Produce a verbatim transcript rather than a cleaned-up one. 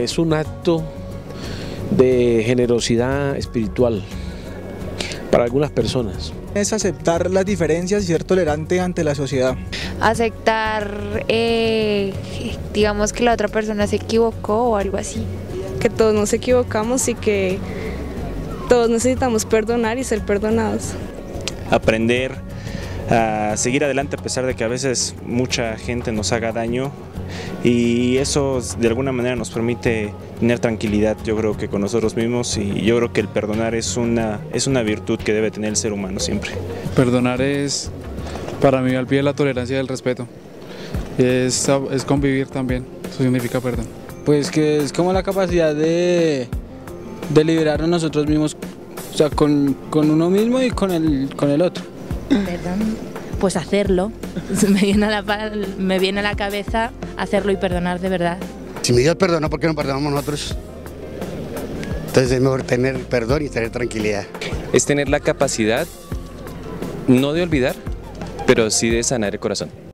es un acto de generosidad espiritual para algunas personas. Es aceptar las diferencias y ser tolerante ante la sociedad. Aceptar, eh, digamos que la otra persona se equivocó o algo así. Que todos nos equivocamos y que todos necesitamos perdonar y ser perdonados. Aprender a seguir adelante a pesar de que a veces mucha gente nos haga daño, y eso de alguna manera nos permite tener tranquilidad, yo creo que con nosotros mismos, y yo creo que el perdonar es una, es una virtud que debe tener el ser humano siempre. Perdonar es, para mí, al pie de la tolerancia y del respeto, es, es convivir también, eso significa perdón. Pues que es como la capacidad de, de liberarnos nosotros mismos, o sea, con, con uno mismo y con el, con el otro. Perdón, pues hacerlo, me viene, a la, me viene a la cabeza hacerlo y perdonar de verdad. Si mi Dios perdonó, ¿por qué no perdonamos nosotros? Entonces es mejor tener perdón y tener tranquilidad. Es tener la capacidad, no de olvidar, pero sí de sanar el corazón.